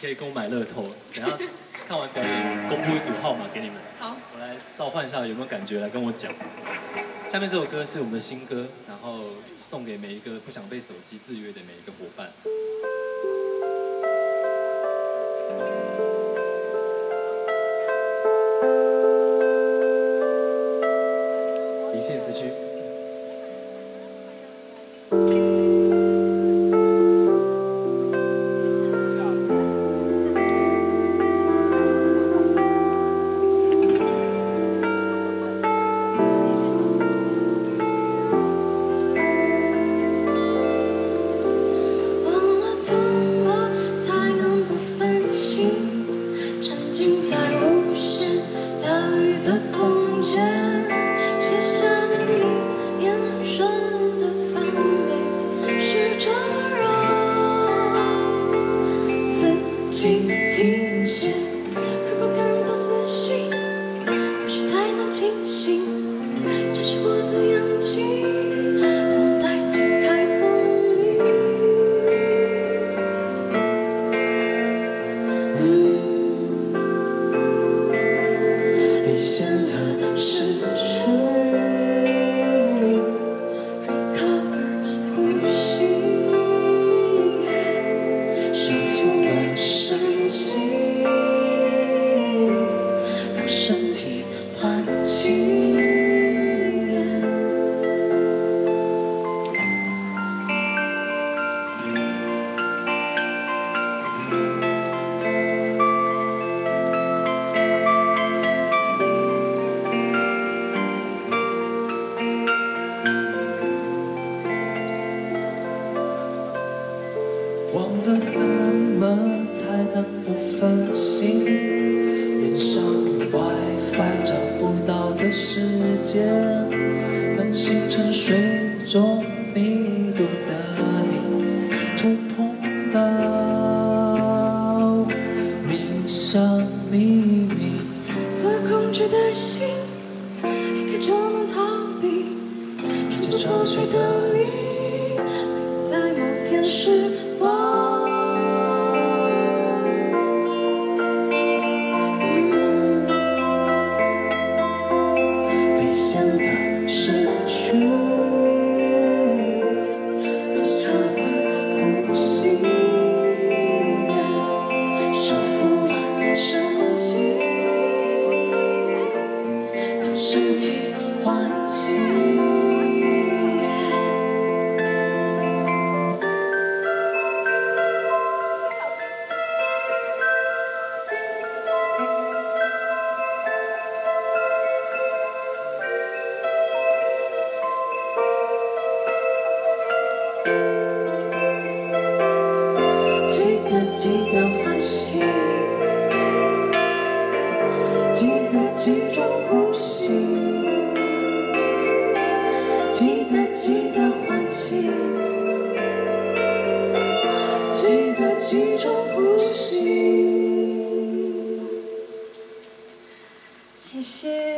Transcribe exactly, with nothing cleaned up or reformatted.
可以跟我买乐透。等一下看完表演，公布一组号码给你们。 好， 我来召唤一下，有没有感觉来跟我讲。下面这首歌是我们的新歌，然后送给每一个不想被手机制约的每一个伙伴。离线时区。 停歇，如果感到死心，或许才能清醒。这是我的氧气，等待解开封印。嗯，离线的失去 ，recover 呼吸，修复了身心，让身体唤起。 忘了怎么才能不分心，连上 WiFi 找不到的时间，分心成水中迷路的你，触碰到冥想秘密，所有恐惧的心，一刻就能逃避，装作破碎的你，在某天释放。 显得失去 ，recover 呼吸，修复了身体，让身体唤起。 记得记得唤醒，记得集中呼吸，记得记得唤醒，记得集中呼吸。谢谢。